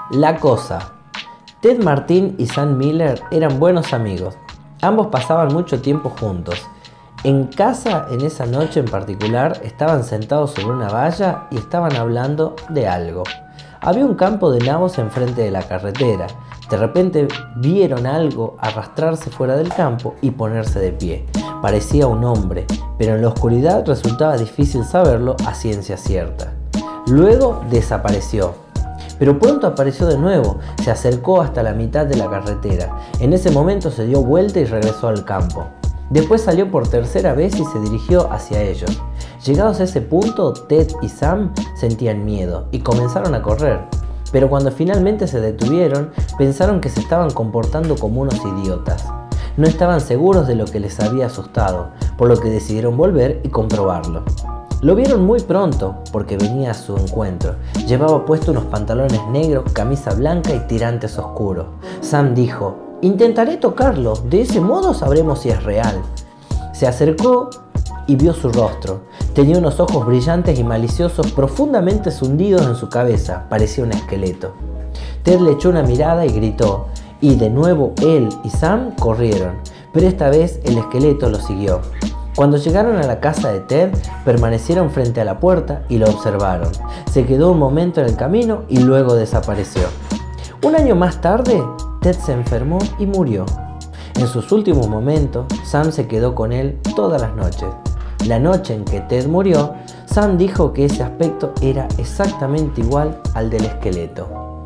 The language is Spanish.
La cosa. Ted Martin y Sam Miller eran buenos amigos. Ambos pasaban mucho tiempo juntos. En casa, en esa noche en particular, estaban sentados sobre una valla y estaban hablando de algo. Había un campo de nabos enfrente de la carretera. De repente vieron algo arrastrarse fuera del campo y ponerse de pie. Parecía un hombre, pero en la oscuridad resultaba difícil saberlo a ciencia cierta. Luego desapareció. Pero pronto apareció de nuevo, se acercó hasta la mitad de la carretera. En ese momento se dio vuelta y regresó al campo. Después salió por tercera vez y se dirigió hacia ellos. Llegados a ese punto, Ted y Sam sentían miedo y comenzaron a correr. Pero cuando finalmente se detuvieron, pensaron que se estaban comportando como unos idiotas. No estaban seguros de lo que les había asustado, por lo que decidieron volver y comprobarlo. Lo vieron muy pronto, porque venía a su encuentro. Llevaba puesto unos pantalones negros, camisa blanca y tirantes oscuros. Sam dijo: «Intentaré tocarlo, de ese modo sabremos si es real». Se acercó y vio su rostro. Tenía unos ojos brillantes y maliciosos profundamente hundidos en su cabeza. Parecía un esqueleto. Ted le echó una mirada y gritó, y de nuevo él y Sam corrieron, pero esta vez el esqueleto lo siguió. Cuando llegaron a la casa de Ted, permanecieron frente a la puerta y lo observaron. Se quedó un momento en el camino y luego desapareció. Un año más tarde, Ted se enfermó y murió. En sus últimos momentos, Sam se quedó con él todas las noches. La noche en que Ted murió, Sam dijo que ese aspecto era exactamente igual al del esqueleto.